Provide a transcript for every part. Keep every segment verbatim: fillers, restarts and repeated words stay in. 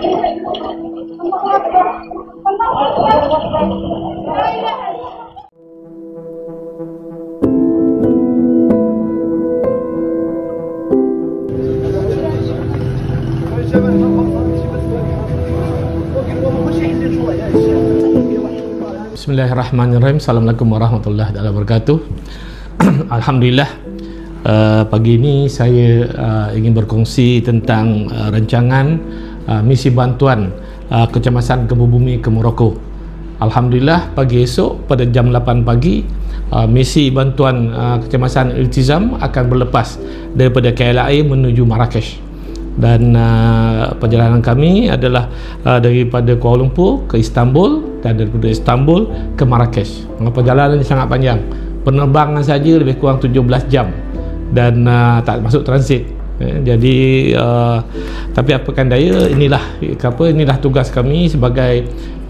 Bismillahirrahmanirrahim. Assalamualaikum warahmatullahi wabarakatuh. Alhamdulillah, uh, pagi ini saya uh, ingin berkongsi tentang uh, rancangan uh, misi bantuan uh, Kecemasan Gempa Bumi ke Morocco. Alhamdulillah, pagi esok pada jam lapan pagi uh, misi bantuan uh, Kecemasan Iltizam akan berlepas daripada K L A menuju Marrakesh. Dan uh, perjalanan kami adalah uh, daripada Kuala Lumpur ke Istanbul dan daripada Istanbul ke Marrakesh. Perjalanan ini sangat panjang. Penerbangan saja lebih kurang tujuh belas jam dan uh, tak masuk transit. Eh, jadi uh, tapi apakan daya, inilah apa inilah tugas kami sebagai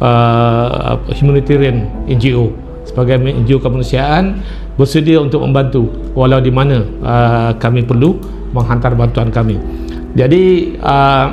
uh, humanitarian N G O, sebagai N G O kemanusiaan, bersedia untuk membantu walau di mana uh, kami perlu menghantar bantuan kami. Jadi uh,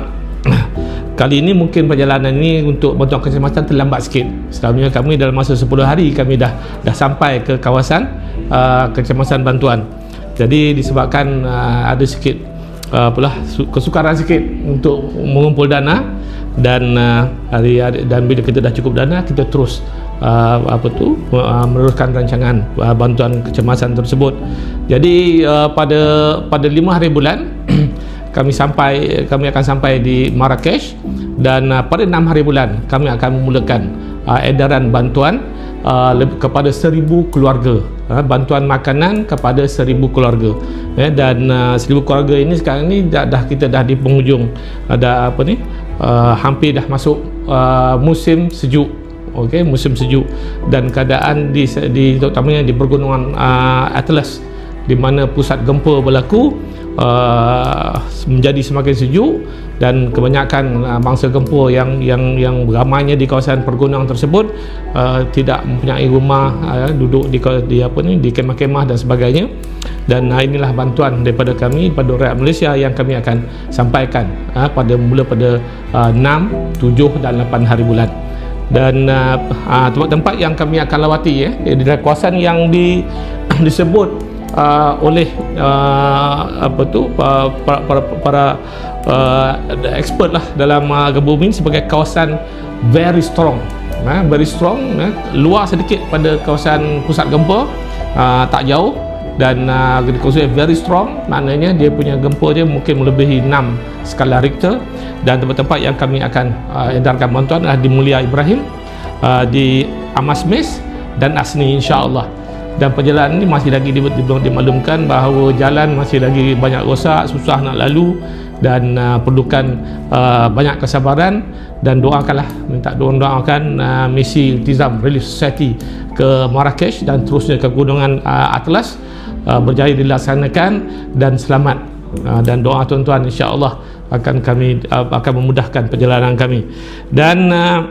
kali ini mungkin perjalanan ini untuk bantuan kecemasan terlambat sikit. Selalunya kami dalam masa sepuluh hari kami dah dah sampai ke kawasan uh, kecemasan bantuan. Jadi disebabkan uh, ada sikit uh, apalah kesukaran sikit untuk mengumpul dana dan uh, hari, hari dan bila kita dah cukup dana, kita terus uh, apa tu uh, meneruskan rancangan uh, bantuan kecemasan tersebut. Jadi uh, pada pada lima hari bulan kami sampai kami akan sampai di Marrakesh dan uh, pada enam hari bulan kami akan memulakan uh, edaran bantuan uh, kepada seribu keluarga, uh, bantuan makanan kepada seribu keluarga. Eh, dan uh, seribu keluarga ini sekarang ni dah, dah kita dah di penghujung, ada apa ni uh, hampir dah masuk uh, musim sejuk. Okey, musim sejuk dan keadaan di, di terutamanya di pergunungan uh, Atlas di mana pusat gempa berlaku uh, menjadi semakin sejuk dan kebanyakan uh, bangsa gempa yang yang yang ramainya di kawasan pergunungan tersebut uh, tidak mempunyai rumah, uh, duduk di, di apa ni di kemah-kemah dan sebagainya. Dan uh, inilah bantuan daripada kami pada rakyat Malaysia yang kami akan sampaikan uh, pada mula pada uh, enam, tujuh dan lapan hari bulan. Dan uh, uh, tempat-tempat yang kami akan lawati ya, di kawasan yang di, disebut Uh, oleh uh, apa tu para para, para uh, expert lah dalam uh, gempa bumi sebagai kawasan very strong, uh, very strong, uh, luar sedikit pada kawasan pusat gempa, uh, tak jauh dan uh, dikonsumsi very strong, maknanya dia punya gempa dia mungkin melebihi enam skala Richter. Dan tempat-tempat yang kami akan uh, edarkan bantuan adalah di Mulia Ibrahim, uh, di Amas Mes dan Asni, insya-Allah. Dan perjalanan ini masih lagi dimaklumkan bahawa jalan masih lagi banyak rosak, susah nak lalu dan uh, perlukan uh, banyak kesabaran dan doakanlah, minta doa doakan uh, misi Iltizam Relief Society ke Marrakesh dan terusnya ke Gunungan uh, Atlas uh, berjaya dilaksanakan dan selamat. Uh, dan doa tuan-tuan insya-Allah akan kami uh, akan memudahkan perjalanan kami. Dan uh,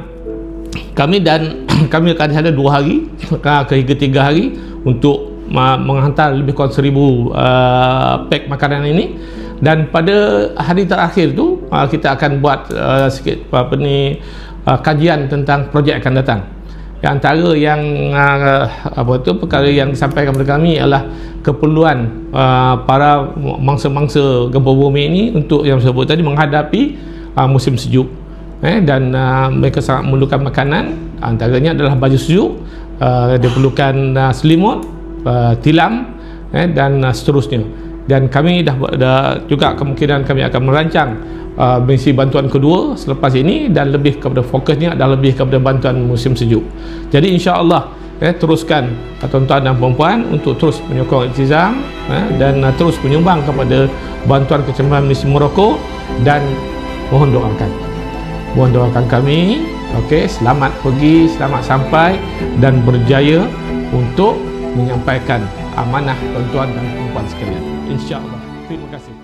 kami dan kami akan ada dua hari ke hingga tiga hari untuk menghantar lebih kurang seribu uh, pack makanan ini. Dan pada hari terakhir tu uh, kita akan buat uh, sikit apa ni uh, kajian tentang projek akan datang. Yang antara yang uh, apa tu perkara yang disampaikan kepada kami adalah keperluan uh, para mangsa-mangsa gempa bumi ini untuk yang saya sebut tadi menghadapi uh, musim sejuk. Eh, dan uh, mereka sangat memerlukan makanan, antaranya adalah baju sejuk, uh, dia perlukan uh, selimut, uh, tilam, eh, dan uh, seterusnya. Dan kami dah, dah juga kemungkinan kami akan merancang uh, misi bantuan kedua selepas ini dan lebih kepada fokusnya adalah lebih kepada bantuan musim sejuk. Jadi insya-Allah eh, teruskan uh, tuan-tuan dan puan-puan untuk terus menyokong Iltizam eh, dan uh, terus menyumbang kepada bantuan kecemasan misi Morocco dan mohon doakan. Mohon doakan kami, okey, selamat pergi, selamat sampai dan berjaya untuk menyampaikan amanah tuan-tuan dan puan-puan sekalian. Insya-Allah. Terima kasih.